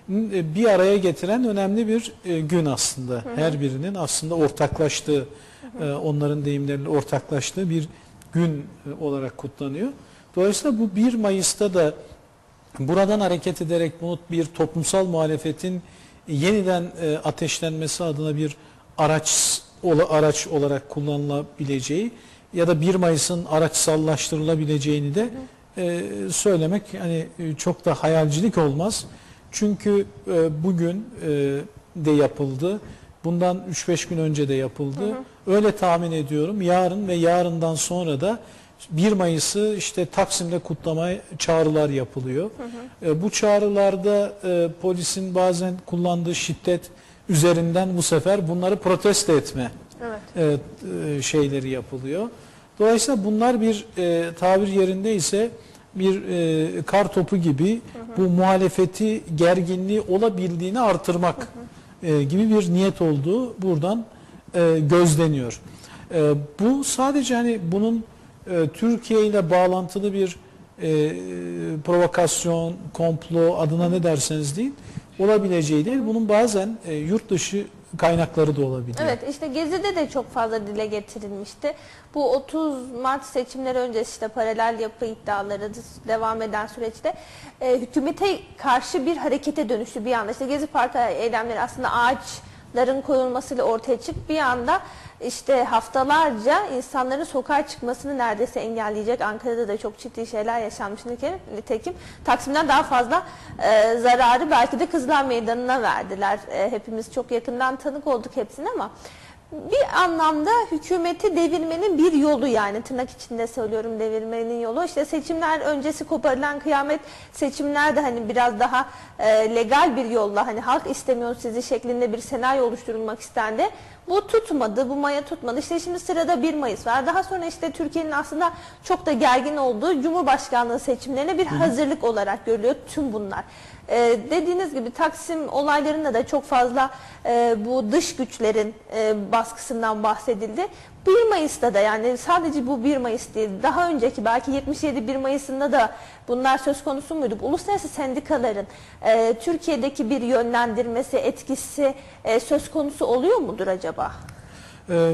e, bir araya getiren önemli bir e, gün aslında. Hı. Her birinin aslında ortaklaştığı, e, onların deyimleriyle ortaklaştığı bir gün e, olarak kutlanıyor. Dolayısıyla bu bir Mayıs'ta da buradan hareket ederek bunu bir toplumsal muhalefetin yeniden e, ateşlenmesi adına bir araç araç olarak kullanılabileceği ya da bir Mayıs'ın araçsallaştırılabileceğini de e, söylemek hani çok da hayalcilik olmaz. Çünkü e, bugün e, de yapıldı. Bundan üç beş gün önce de yapıldı. Hı hı. Öyle tahmin ediyorum. Yarın ve yarından sonra da bir Mayıs'ı işte Taksim'de kutlamaya çağrılar yapılıyor. Hı hı. E, bu çağrılarda e, polisin bazen kullandığı şiddet üzerinden bu sefer bunları protesto etme evet. e, şeyleri yapılıyor. Dolayısıyla bunlar bir e, tabir yerindeyse bir e, kar topu gibi hı hı. bu muhalefeti, gerginliği olabildiğini artırmak hı hı. E, gibi bir niyet olduğu buradan e, gözleniyor. E, bu sadece hani bunun Türkiye ile bağlantılı bir e, provokasyon, komplo adına ne derseniz deyin olabileceği değil. Bunun bazen e, yurt dışı kaynakları da olabiliyor. Evet, işte Gezi'de de çok fazla dile getirilmişti. Bu otuz Mart seçimleri öncesi işte paralel yapı iddiaları devam eden süreçte e, hükümete karşı bir harekete dönüştü bir anda. İşte Gezi Parkı eylemleri aslında ağaçların koyulmasıyla ortaya çıktı. Bir anda İşte haftalarca insanların sokağa çıkmasını neredeyse engelleyecek. Ankara'da da çok ciddi şeyler yaşanmış nitekim. Taksim'den daha fazla e, zararı belki de Kızılay Meydanı'na verdiler. E, hepimiz çok yakından tanık olduk hepsine ama bir anlamda hükümeti devirmenin bir yolu, yani tırnak içinde söylüyorum devirmenin yolu. İşte seçimler öncesi koparılan kıyamet seçimler de hani biraz daha e, legal bir yolla hani halk istemiyor sizi şeklinde bir senaryo oluşturulmak istendi. Bu tutmadı, bu maya tutmadı. İşte şimdi sırada bir Mayıs var. Daha sonra işte Türkiye'nin aslında çok da gergin olduğu Cumhurbaşkanlığı seçimlerine bir hazırlık olarak görülüyor tüm bunlar. Ee, dediğiniz gibi Taksim olaylarında da çok fazla e, bu dış güçlerin e, baskısından bahsedildi. bir Mayıs'ta da, yani sadece bu bir Mayıs değil, daha önceki belki yetmiş yedi bir Mayıs'ında da bunlar söz konusu muydu? Uluslararası sendikaların e, Türkiye'deki bir yönlendirmesi, etkisi e, söz konusu oluyor mudur acaba? Ee,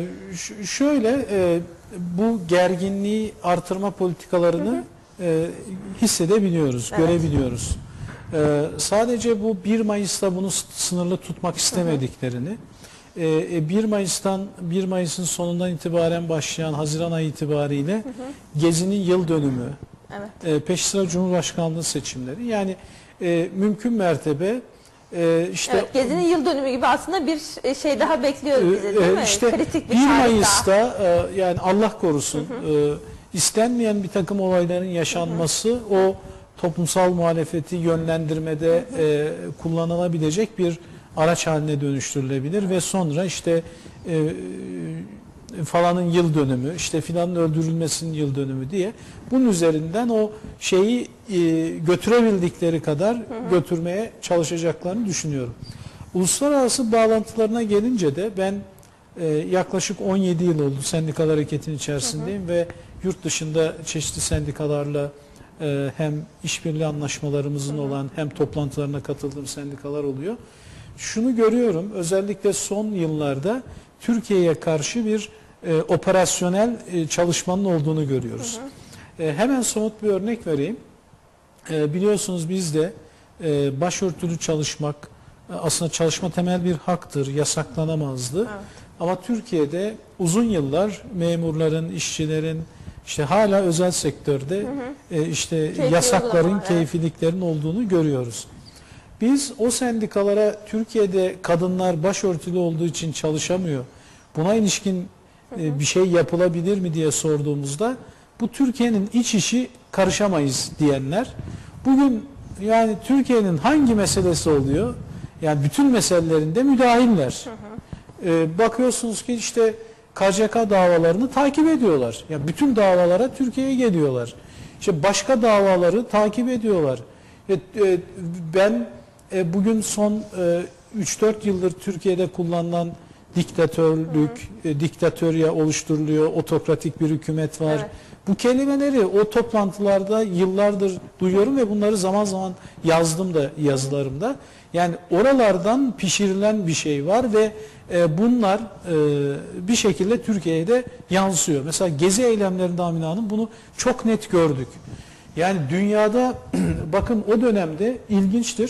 şöyle e, bu gerginliği artırma politikalarını hı hı. E, hissedebiliyoruz, evet. görebiliyoruz. Ee, sadece bu bir Mayıs'ta bunu sınırlı tutmak istemediklerini, e, bir Mayıs'tan bir Mayıs'ın sonundan itibaren başlayan Haziran ayı itibariyle hı hı. Gezi'nin yıl dönümü, evet. e, peş sıra Cumhurbaşkanlığı seçimleri, yani e, mümkün mertebe e, işte evet, Gezi'nin yıl dönümü gibi aslında bir şey daha bekliyor bizi, değil mi? İşte Kritik bir, bir Mayıs'ta e, yani Allah korusun hı hı. E, istenmeyen bir takım olayların yaşanması hı hı. o toplumsal muhalefeti yönlendirmede hı hı. E, kullanılabilecek bir araç haline dönüştürülebilir ve sonra işte e, falanın yıl dönümü, işte filanın öldürülmesinin yıl dönümü diye bunun üzerinden o şeyi e, götürebildikleri kadar hı hı. götürmeye çalışacaklarını düşünüyorum. Uluslararası bağlantılarına gelince de ben e, yaklaşık on yedi yıl oldu sendikal hareketin içerisindeyim hı hı. ve yurt dışında çeşitli sendikalarla e, hem işbirliği anlaşmalarımızın hı hı. olan hem toplantılarına katıldığım sendikalar oluyor. Şunu görüyorum, özellikle son yıllarda Türkiye'ye karşı bir e, operasyonel e, çalışmanın olduğunu görüyoruz. Hı hı. E, hemen somut bir örnek vereyim. E, biliyorsunuz bizde e, başörtülü çalışmak e, aslında çalışma temel bir haktır, yasaklanamazdı. Evet. Ama Türkiye'de uzun yıllar memurların, işçilerin, işte hala özel sektörde hı hı. E, işte Keyfi yasakların, uygulama, keyfiliklerin evet. olduğunu görüyoruz. Biz o sendikalara Türkiye'de kadınlar başörtülü olduğu için çalışamıyor, buna ilişkin hı hı. bir şey yapılabilir mi diye sorduğumuzda bu Türkiye'nin iç işi, karışamayız diyenler. Bugün yani Türkiye'nin hangi meselesi oluyor? Yani bütün meselelerinde müdahiller. Hı hı. Ee, bakıyorsunuz ki işte K C K davalarını takip ediyorlar. Yani bütün davalara Türkiye'ye geliyorlar. İşte başka davaları takip ediyorlar. E, e, ben e, bugün son e, üç dört yıldır Türkiye'de kullanılan diktatörlük, hı hı. E, diktatörya oluşturuluyor, otokratik bir hükümet var. Evet. Bu kelimeleri o toplantılarda yıllardır duyuyorum ve bunları zaman zaman yazdım da yazılarımda. Yani oralardan pişirilen bir şey var ve e, bunlar e, bir şekilde Türkiye'de yansıyor. Mesela gezi eylemlerinde Amine Hanım bunu çok net gördük. Yani dünyada bakın o dönemde ilginçtir.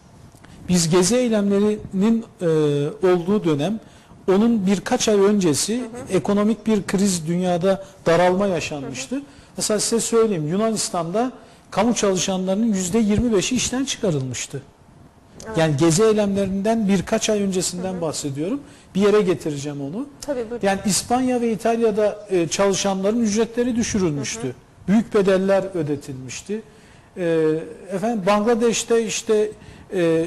Biz gezi eylemlerinin e, olduğu dönem, onun birkaç ay öncesi hı hı. ekonomik bir kriz, dünyada daralma yaşanmıştı. Hı hı. Mesela size söyleyeyim, Yunanistan'da kamu çalışanlarının yüzde yirmi beşi işten çıkarılmıştı. Evet. Yani gezi eylemlerinden birkaç ay öncesinden hı hı. bahsediyorum. Bir yere getireceğim onu. Tabii, yani İspanya ve İtalya'da e, çalışanların ücretleri düşürülmüştü. Hı hı. Büyük bedeller ödetilmişti. E, efendim Bangladeş'te işte e,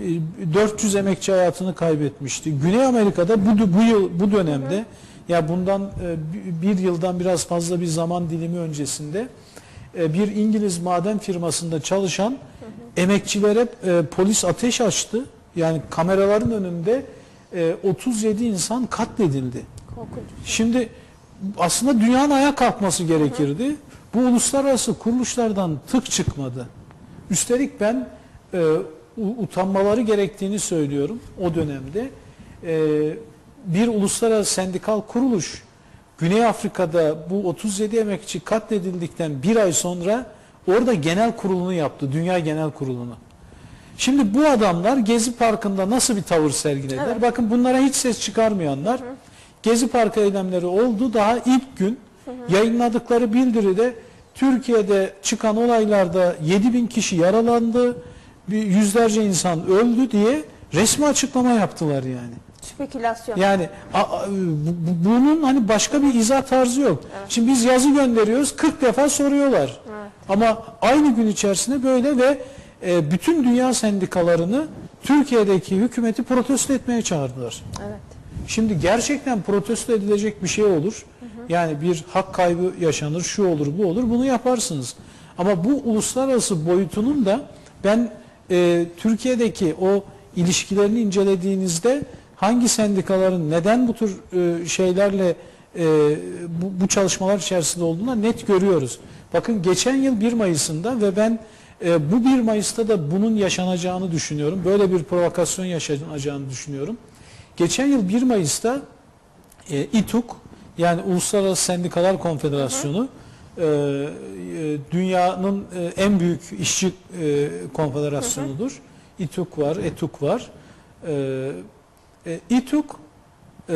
dört yüz emekçi hayatını kaybetmişti. Güney Amerika'da bu, bu yıl bu dönemde hı hı. ya bundan e, bir yıldan biraz fazla bir zaman dilimi öncesinde e, bir İngiliz maden firmasında çalışan hı hı. emekçilere e, polis ateş açtı. Yani kameraların önünde e, otuz yedi insan katledildi. Korkunç. Şimdi aslında dünyanın ayağa kalkması gerekirdi. Hı hı. Bu uluslararası kuruluşlardan tık çıkmadı. Üstelik ben e, utanmaları gerektiğini söylüyorum o dönemde. Ee, bir uluslararası sendikal kuruluş Güney Afrika'da bu otuz yedi emekçi katledildikten bir ay sonra orada genel kurulunu yaptı. Dünya Genel Kurulu'nu. Şimdi bu adamlar Gezi Parkı'nda nasıl bir tavır sergilediler? Evet. Bakın bunlara hiç ses çıkarmayanlar. Hı hı. Gezi Parkı eylemleri oldu. Daha ilk gün hı hı. yayınladıkları bildiride Türkiye'de çıkan olaylarda yedi bin kişi yaralandı, yüzlerce insan öldü diye resmi açıklama yaptılar yani. Spekülasyon. Yani a, a, bu, bunun hani başka bir izah tarzı yok. Evet. Şimdi biz yazı gönderiyoruz, kırk defa soruyorlar. Evet. Ama aynı gün içerisinde böyle ve e, bütün dünya sendikalarını Türkiye'deki hükümeti protesto etmeye çağırdılar. Evet. Şimdi gerçekten protesto edilecek bir şey olur. Hı hı. Yani bir hak kaybı yaşanır, şu olur, bu olur, bunu yaparsınız. Ama bu uluslararası boyutunun da ben e, Türkiye'deki o ilişkilerini incelediğinizde hangi sendikaların neden bu tür e, şeylerle e, bu, bu çalışmalar içerisinde olduğuna net görüyoruz. Bakın geçen yıl bir Mayıs'ında ve ben e, bu bir Mayıs'ta da bunun yaşanacağını düşünüyorum. Böyle bir provokasyon yaşanacağını düşünüyorum. Geçen yıl bir Mayıs'ta e, İTUK yani Uluslararası Sendikalar Konfederasyonu hı hı. E, dünyanın e, en büyük işçi e, konfederasyonudur. Hı hı. İTUK var, ETUK var. E, e, İTUK e,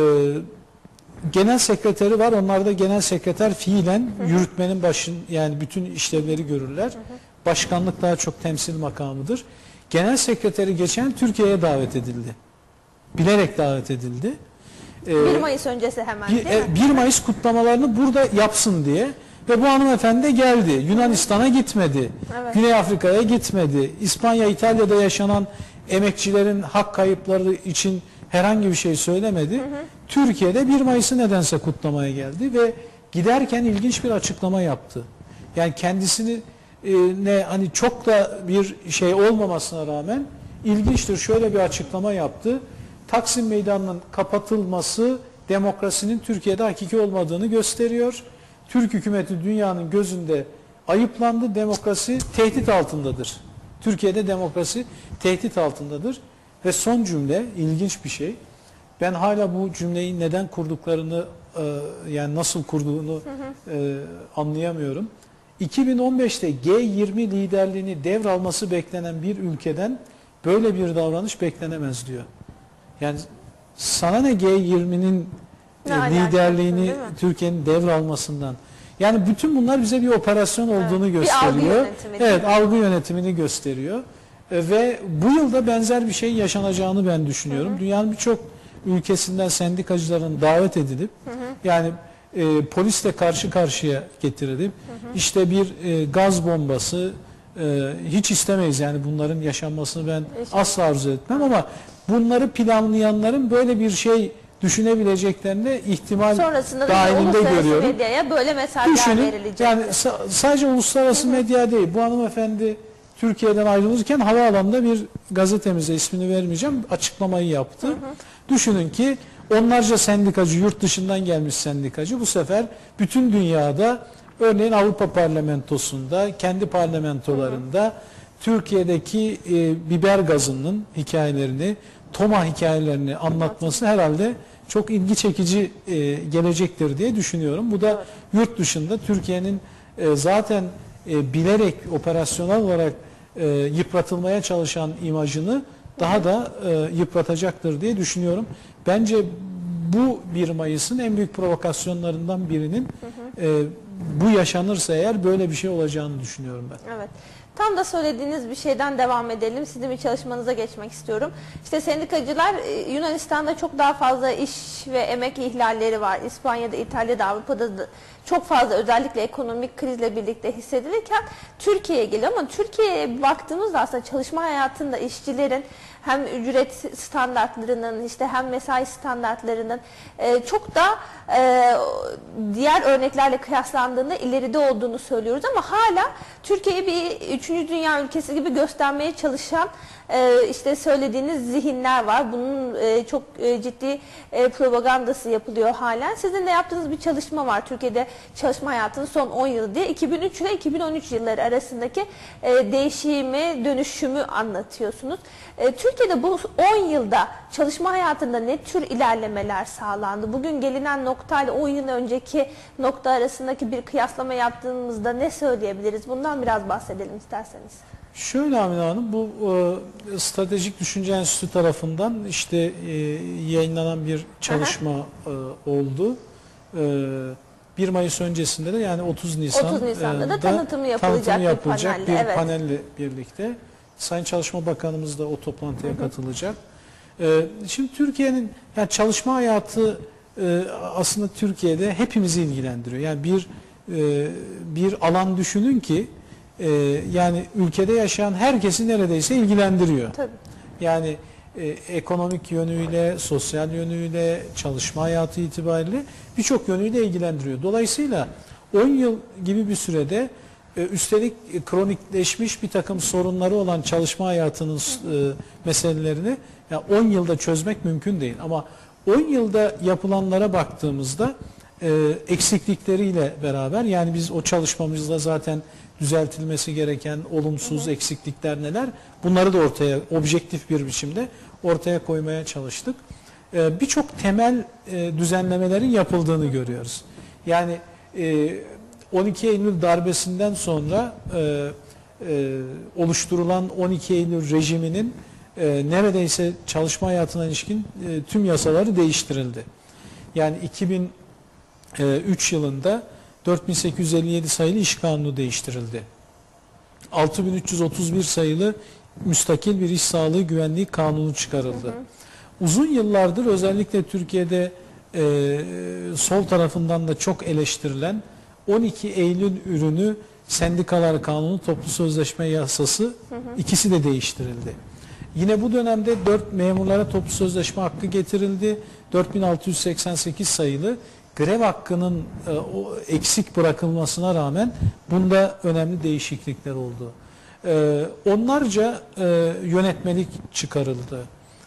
genel sekreteri var. Onlar da genel sekreter fiilen hı hı. yürütmenin başın yani bütün işlevleri görürler. Hı hı. Başkanlık daha çok temsil makamıdır. Genel sekreteri geçen Türkiye'ye davet edildi. Bilerek davet edildi. bir Mayıs öncesi hemen bir, değil mi? bir Mayıs kutlamalarını burada yapsın diye ve bu hanımefendi de geldi. Yunanistan'a gitmedi. Evet. Güney Afrika'ya gitmedi. İspanya, İtalya'da yaşanan emekçilerin hak kayıpları için herhangi bir şey söylemedi. Hı hı. Türkiye'de bir Mayıs'ı nedense kutlamaya geldi ve giderken ilginç bir açıklama yaptı. Yani kendisini e, ne hani çok da bir şey olmamasına rağmen ilginçtir. Şöyle bir açıklama yaptı. Taksim Meydanı'nın kapatılması demokrasinin Türkiye'de hakiki olmadığını gösteriyor. Türk hükümeti dünyanın gözünde ayıplandı. Demokrasi tehdit altındadır. Türkiye'de demokrasi tehdit altındadır. Ve son cümle ilginç bir şey. Ben hala bu cümleyi neden kurduklarını e, yani nasıl kurduğunu e, anlayamıyorum. iki bin on beşte G yirmi liderliğini devralması beklenen bir ülkeden böyle bir davranış beklenemez diyor. Yani sana ne G yirminin e, liderliğini Türkiye'nin devralmasından? Yani bütün bunlar bize bir operasyon olduğunu evet, gösteriyor. Algı evet, algı yönetimini gösteriyor. E, ve bu yılda benzer bir şey yaşanacağını ben düşünüyorum. Hı hı. Dünyanın birçok ülkesinden sendikacıların davet edilip hı hı. yani e, polisle karşı karşıya getirilip hı hı. işte bir e, gaz bombası e, hiç istemeyiz yani bunların yaşanmasını ben İnşallah. asla arzu etmem hı. ama bunları planlayanların böyle bir şey düşünebileceklerine ihtimal sonrasında dahilinde görüyorum. Medyaya böyle mesajlar Düşünün, verilecek. yani sadece uluslararası hı hı. medya değil. Bu hanımefendi Türkiye'den ayrılırken havaalanında bir gazetemize, ismini vermeyeceğim, açıklamayı yaptı. Hı hı. Düşünün ki onlarca sendikacı, yurt dışından gelmiş sendikacı bu sefer bütün dünyada, örneğin Avrupa Parlamentosu'nda, kendi parlamentolarında hı hı. Türkiye'deki e, biber gazının hikayelerini, Toma hikayelerini anlatması herhalde çok ilgi çekici e, gelecektir diye düşünüyorum. Bu da evet. yurt dışında Türkiye'nin e, zaten e, bilerek operasyonel olarak e, yıpratılmaya çalışan imajını daha da e, yıpratacaktır diye düşünüyorum. Bence bu bir Mayıs'ın en büyük provokasyonlarından birinin hı hı. E, bu yaşanırsa eğer böyle bir şey olacağını düşünüyorum ben. Evet. Tam da söylediğiniz bir şeyden devam edelim. Sizin bir çalışmanıza geçmek istiyorum. İşte sendikacılar Yunanistan'da çok daha fazla iş ve emek ihlalleri var. İspanya'da, İtalya'da, Avrupa'da da çok fazla, özellikle ekonomik krizle birlikte hissedilirken Türkiye'ye geliyor. Ama Türkiye'ye baktığımızda aslında çalışma hayatında işçilerin hem ücret standartlarının işte hem mesai standartlarının e, çok da e, diğer örneklerle kıyaslandığında ileride olduğunu söylüyoruz ama hala Türkiye'yi bir üçüncü dünya ülkesi gibi göstermeye çalışan e, işte söylediğiniz zihinler var. Bunun e, çok e, ciddi e, propagandası yapılıyor halen. Sizin de yaptığınız bir çalışma var. Türkiye'de çalışma hayatının son on yılı diye iki bin üç ile iki bin on üç yılları arasındaki e, değişimi, dönüşümü anlatıyorsunuz. E, Türkiye'de bu on yılda çalışma hayatında ne tür ilerlemeler sağlandı? Bugün gelinen noktayla on yıl önceki nokta arasındaki bir kıyaslama yaptığımızda ne söyleyebiliriz? Bundan biraz bahsedelim isterseniz. Şöyle Amine Hanım, bu e, Stratejik Düşünce Enstitüsü tarafından işte e, yayınlanan bir çalışma e, oldu. E, bir Mayıs öncesinde de yani otuz Nisan otuz Nisan'da e, da tanıtımı yapılacak, tanıtımı yapılacak bir panelle, bir evet. panelle birlikte. Sayın Çalışma Bakanımız da o toplantıya hı hı. katılacak. E, şimdi Türkiye'nin yani çalışma hayatı e, aslında Türkiye'de hepimizi ilgilendiriyor. Yani bir e, bir alan düşünün ki Ee, yani ülkede yaşayan herkesi neredeyse ilgilendiriyor. Tabii. Yani e, ekonomik yönüyle, sosyal yönüyle, çalışma hayatı itibariyle birçok yönüyle ilgilendiriyor. Dolayısıyla on yıl gibi bir sürede e, üstelik e, kronikleşmiş bir takım sorunları olan çalışma hayatının e, meselelerini yani on yılda çözmek mümkün değil. Ama on yılda yapılanlara baktığımızda e, eksiklikleriyle beraber yani biz o çalışmamızda zaten düzeltilmesi gereken olumsuz hı hı. eksiklikler neler? Bunları da ortaya objektif bir biçimde ortaya koymaya çalıştık. Ee, Birçok temel e, düzenlemelerin yapıldığını görüyoruz. Yani e, on iki Eylül darbesinden sonra e, e, oluşturulan on iki Eylül rejiminin e, neredeyse çalışma hayatına ilişkin e, tüm yasaları değiştirildi. Yani iki bin üç yılında dört bin sekiz yüz elli yedi sayılı İş Kanunu değiştirildi. altı bin üç yüz otuz bir sayılı müstakil bir iş sağlığı güvenliği kanunu çıkarıldı. Hı hı. Uzun yıllardır özellikle Türkiye'de e, sol tarafından da çok eleştirilen on iki Eylül ürünü Sendikalar Kanunu, Toplu Sözleşme Yasası hı hı. ikisi de değiştirildi. Yine bu dönemde dört memurlara toplu sözleşme hakkı getirildi. dört bin altı yüz seksen sekiz sayılı grev hakkının e, o eksik bırakılmasına rağmen bunda önemli değişiklikler oldu. E, onlarca e, yönetmelik çıkarıldı.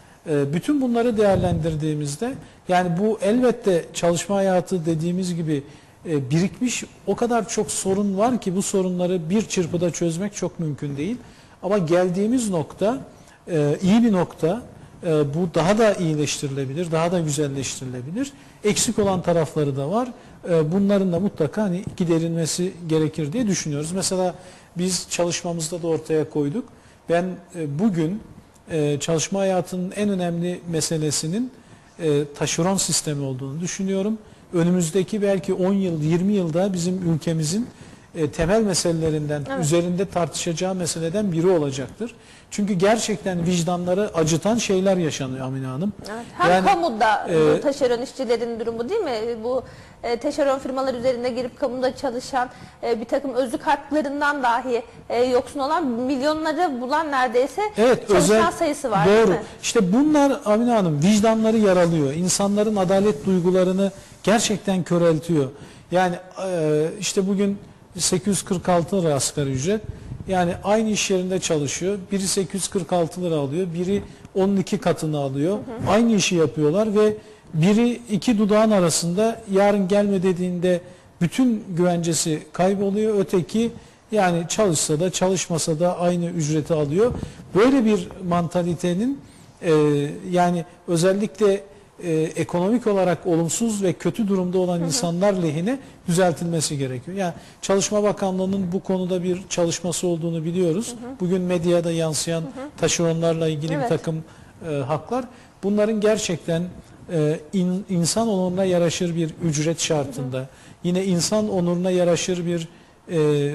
E, bütün bunları değerlendirdiğimizde yani bu elbette çalışma hayatı dediğimiz gibi e, birikmiş o kadar çok sorun var ki bu sorunları bir çırpıda çözmek çok mümkün değil. Ama geldiğimiz nokta e, iyi bir nokta. E, bu daha da iyileştirilebilir, daha da güzelleştirilebilir. Eksik olan tarafları da var. E, bunların da mutlaka hani giderilmesi gerekir diye düşünüyoruz. Mesela biz çalışmamızda da ortaya koyduk. Ben e, bugün e, çalışma hayatının en önemli meselesinin e, taşeron sistemi olduğunu düşünüyorum. Önümüzdeki belki on yıl, yirmi yılda bizim ülkemizin e, temel meselelerinden, evet, üzerinde tartışacağı meseleden biri olacaktır. Çünkü gerçekten vicdanları acıtan şeyler yaşanıyor Amine Hanım. Evet, hem yani, kamuda e, bu taşeron işçilerin durumu değil mi? Bu e, taşeron firmalar üzerinde girip kamuda çalışan e, bir takım özlük haklarından dahi e, yoksun olan milyonları bulan neredeyse evet, çalışan özel, sayısı var. Doğru. Değil mi? İşte bunlar Amine Hanım vicdanları yaralıyor. İnsanların adalet duygularını gerçekten köreltiyor. Yani e, işte bugün sekiz yüz kırk altı lira asgari ücret. Yani aynı iş yerinde çalışıyor. Biri sekiz yüz kırk altı lira alıyor. Biri onun iki katını alıyor. Hı hı. Aynı işi yapıyorlar ve biri iki dudağın arasında yarın gelme dediğinde bütün güvencesi kayboluyor. Öteki yani çalışsa da çalışmasa da aynı ücreti alıyor. Böyle bir mantalitenin e, yani özellikle e, ekonomik olarak olumsuz ve kötü durumda olan, hı hı, insanlar lehine düzeltilmesi gerekiyor. Yani Çalışma Bakanlığı'nın bu konuda bir çalışması olduğunu biliyoruz. Hı hı. Bugün medyada yansıyan, hı hı, taşeronlarla ilgili, evet, bir takım e, haklar. Bunların gerçekten e, in, insan onuruna yaraşır bir ücret şartında, hı hı, yine insan onuruna yaraşır bir e,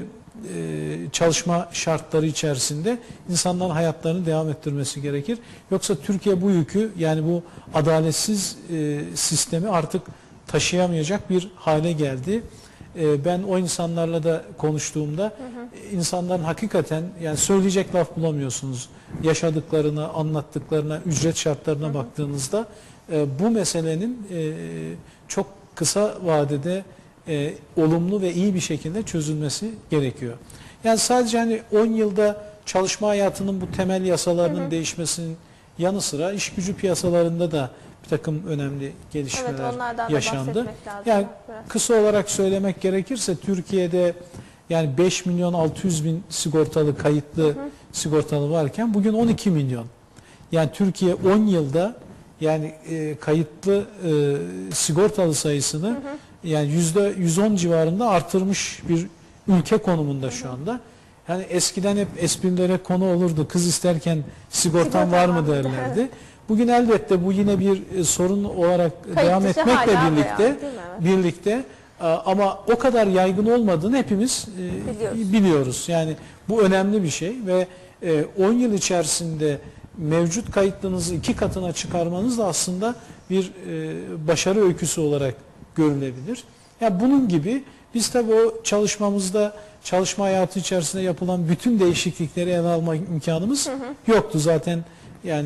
e, çalışma şartları içerisinde insanların hayatlarını devam ettirmesi gerekir. Yoksa Türkiye bu yükü, yani bu adaletsiz e, sistemi artık taşıyamayacak bir hale geldi. E, ben o insanlarla da konuştuğumda, hı hı, insanların hakikaten yani söyleyecek laf bulamıyorsunuz. Yaşadıklarına, anlattıklarına, ücret şartlarına, hı hı, baktığınızda e, bu meselenin e, çok kısa vadede E, olumlu ve iyi bir şekilde çözülmesi gerekiyor. Yani sadece hani on yılda çalışma hayatının bu temel yasalarının, hı hı, değişmesinin yanı sıra iş gücü piyasalarında da bir takım önemli gelişmeler, evet, yaşandı. Yani biraz kısa olarak söylemek gerekirse Türkiye'de yani beş milyon altı yüz bin sigortalı, kayıtlı, hı hı, sigortalı varken bugün on iki milyon. Yani Türkiye on yılda yani e, kayıtlı e, sigortalı sayısını, hı hı, yani yüzde yüz on civarında artırmış bir ülke konumunda şu anda. Yani eskiden hep esprilere konu olurdu. Kız isterken sigortan var mı derlerdi. Bugün elbette bu yine bir sorun olarak kayıt devam etmekle birlikte yani, birlikte ama o kadar yaygın olmadığını hepimiz biliyoruz. biliyoruz. Yani bu önemli bir şey ve on yıl içerisinde mevcut kayıtlınızı iki katına çıkarmanız da aslında bir başarı öyküsü olarak görülebilir. Yani bunun gibi biz tabii o çalışmamızda, çalışma hayatı içerisinde yapılan bütün değişiklikleri ele alma imkanımız, hı hı, yoktu zaten. Yani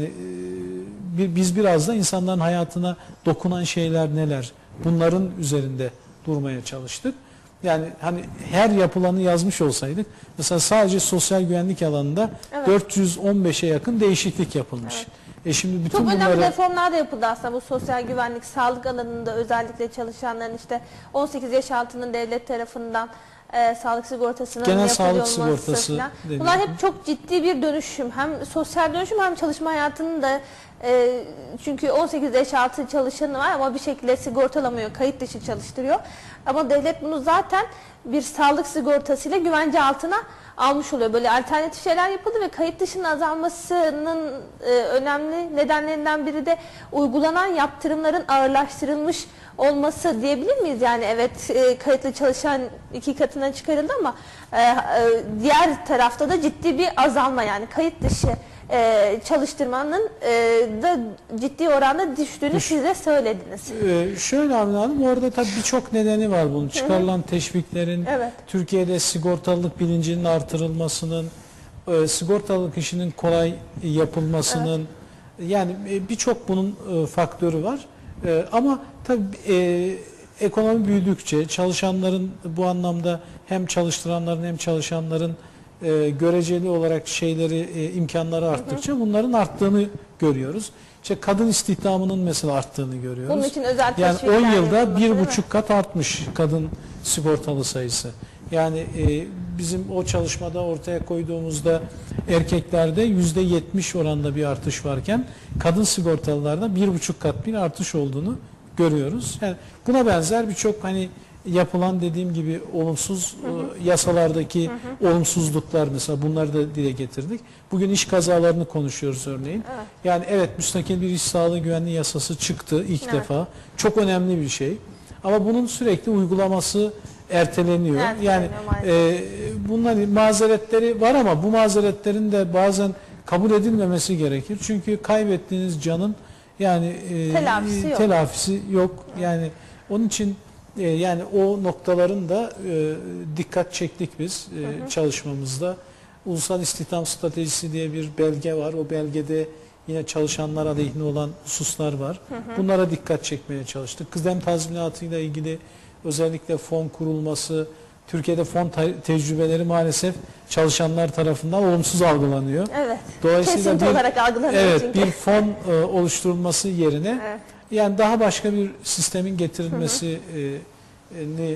e, biz biraz da insanların hayatına dokunan şeyler neler, bunların üzerinde durmaya çalıştık. Yani hani her yapılanı yazmış olsaydık, mesela sadece sosyal güvenlik alanında, evet, dört yüz on beşe yakın değişiklik yapılmış. Evet. E şimdi bütün Çok bunları... önemli reformlar da yapıldı aslında bu sosyal güvenlik, sağlık alanında özellikle çalışanların işte on sekiz yaş altının devlet tarafından e, sağlık sigortasının genel yapılıyor sağlık olması sigortası falan. deniyor. Bunlar hep çok ciddi bir dönüşüm. Hem sosyal dönüşüm hem çalışma hayatının da e, çünkü on sekiz yaş altı çalışanı var ama bir şekilde sigortalamıyor, kayıt dışı çalıştırıyor. Ama devlet bunu zaten bir sağlık sigortasıyla güvence altına almış oluyor. Böyle alternatif şeyler yapıldı ve kayıt dışının azalmasının e, önemli nedenlerinden biri de uygulanan yaptırımların ağırlaştırılmış olması diyebilir miyiz? Yani evet, e, kayıtlı çalışan iki katına çıkarıldı ama e, e, diğer tarafta da ciddi bir azalma, yani kayıt dışı e, çalıştırmanın e, da ciddi oranda düştüğünü Düş. siz de söylediniz. Ee, şöyle Amine Hanım, orada tabii birçok nedeni var bunun. Çıkarılan, hı hı, teşviklerin, evet, Türkiye'de sigortalılık bilincinin artırılmasının, e, sigortalılık işinin kolay yapılmasının, evet. yani e, birçok bunun e, faktörü var. E, ama tabii e, ekonomi büyüdükçe çalışanların bu anlamda hem çalıştıranların hem çalışanların e, göreceli olarak şeyleri e, imkanları arttıkça hı hı. bunların arttığını görüyoruz. İşte kadın istihdamının mesela arttığını görüyoruz. Bunun için özel yani on yılda bir buçuk kat artmış kadın sigortalı sayısı. Yani e, bizim o çalışmada ortaya koyduğumuzda erkeklerde yüzde yetmiş oranda bir artış varken kadın sigortalılarda bir buçuk kat bir artış olduğunu görüyoruz. Yani buna benzer birçok hani yapılan dediğim gibi olumsuz hı hı. yasalardaki hı hı. olumsuzluklar mesela bunları da dile getirdik. Bugün iş kazalarını konuşuyoruz örneğin. Evet. Yani evet müstakil bir iş sağlığı güvenliği yasası çıktı ilk evet. defa. Çok önemli bir şey. Ama bunun sürekli uygulaması erteleniyor. Evet, yani e, bunların mazeretleri var ama bu mazeretlerin de bazen kabul edilmemesi gerekir. Çünkü kaybettiğiniz canın yani e, telafisi yok. Telafisi yok. Yani onun için e, yani o noktaların da e, dikkat çektik biz e, hı hı. çalışmamızda. Ulusal İstihdam Stratejisi diye bir belge var. O belgede yine çalışanlar aleyhine olan hususlar var. Hı hı. Bunlara dikkat çekmeye çalıştık. Kıdem tazminatıyla ilgili özellikle fon kurulması, Türkiye'de fon tecrübeleri maalesef çalışanlar tarafından olumsuz algılanıyor. Evet. Dolayısıyla kesinti bir, olarak algılanıyor evet, çünkü. Bir fon e, oluşturulması yerine evet. yani daha başka bir sistemin getirilmesi hı hı. E,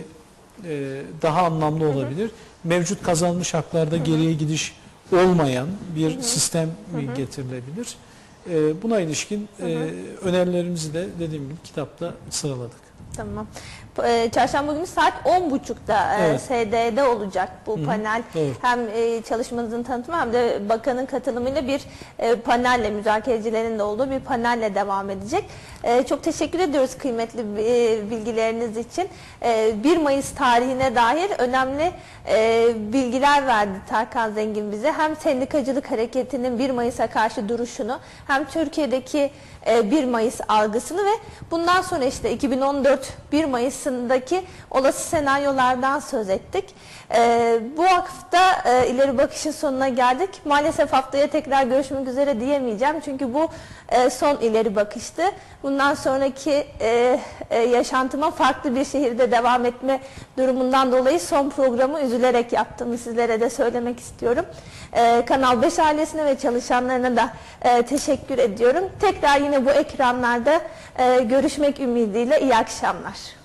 e, daha anlamlı olabilir. Hı hı. Mevcut kazanmış haklarda hı hı. geriye gidiş olmayan bir hı hı. sistem hı hı. getirilebilir. E, buna ilişkin hı hı. E, önerilerimizi de dediğim gibi kitapta sıraladık. Tamam. Çarşamba günü saat on buçukta evet. S D'de olacak bu Hı-hı. panel. Evet. Hem çalışmanızın tanıtımı hem de bakanın katılımıyla bir panelle, müzakerecilerin de olduğu bir panelle devam edecek. Çok teşekkür ediyoruz kıymetli bilgileriniz için. bir Mayıs tarihine dair önemli bilgiler verdi Tarkan Zengin bize. Hem sendikacılık hareketinin bir Mayıs'a karşı duruşunu hem Türkiye'deki bir Mayıs algısını ve bundan sonra işte iki bin on dört bir Mayıs'ındaki olası senaryolardan söz ettik. Ee, bu hafta e, ileri bakışın sonuna geldik. Maalesef haftaya tekrar görüşmek üzere diyemeyeceğim. Çünkü bu e, son ileri bakıştı. Bundan sonraki e, e, yaşantıma farklı bir şehirde devam etme durumundan dolayı son programı üzülerek yaptığımı sizlere de söylemek istiyorum. E, Kanal beş ailesine ve çalışanlarına da e, teşekkür ediyorum. Tekrar yine bu ekranlarda e, görüşmek ümidiyle iyi akşamlar.